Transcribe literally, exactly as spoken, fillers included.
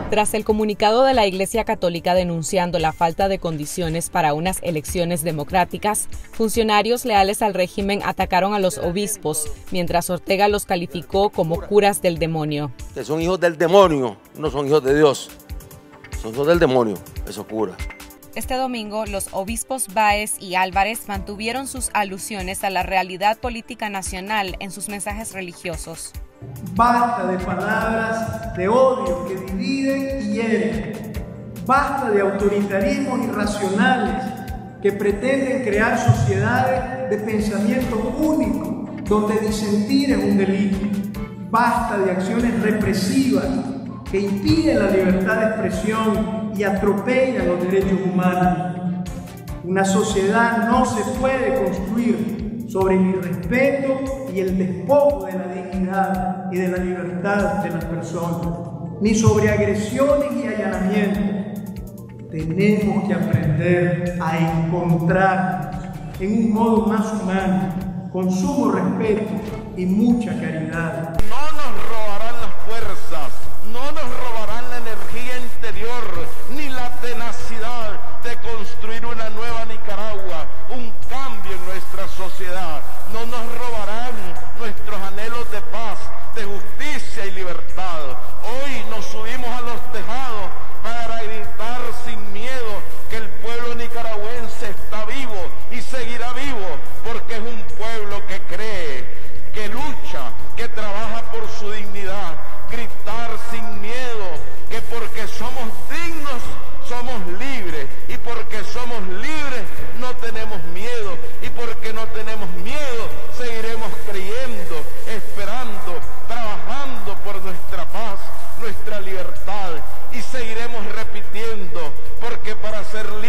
Tras el comunicado de la Iglesia Católica denunciando la falta de condiciones para unas elecciones democráticas, funcionarios leales al régimen atacaron a los obispos, mientras Ortega los calificó como curas del demonio. Que son hijos del demonio, no son hijos de Dios, son hijos del demonio, esos curas. Este domingo, los obispos Báez y Álvarez mantuvieron sus alusiones a la realidad política nacional en sus mensajes religiosos. Basta de palabras de odio que dividen y hieren. Basta de autoritarismos irracionales que pretenden crear sociedades de pensamiento único, donde disentir es un delito. Basta de acciones represivas que impiden la libertad de expresión y atropellan los derechos humanos. Una sociedad no se puede construir sobre el irrespeto y el despojo de la dignidad y de la libertad de las personas, ni sobre agresiones y allanamientos. Tenemos que aprender a encontrarnos en un modo más humano, con sumo respeto y mucha caridad. No nos robarán las fuerzas, no nos robarán la energía interior, ni la tenacidad de construir una nueva Nicaragua, un cambio en nuestra sociedad. No nos robarán nuestros anhelos de paz, de justicia y libertad. Hoy nos subimos a los tejados para gritar sin miedo que el pueblo nicaragüense está vivo y seguirá vivo, porque es un pueblo que cree, que lucha, que trabaja por su dignidad. Gritar sin miedo que porque somos dignos somos libres, y porque somos libres no tenemos miedo, y porque no tenemos miedo seguiremos creyendo, esperando, trabajando por nuestra paz, nuestra libertad, y seguiremos repitiendo, porque para ser libres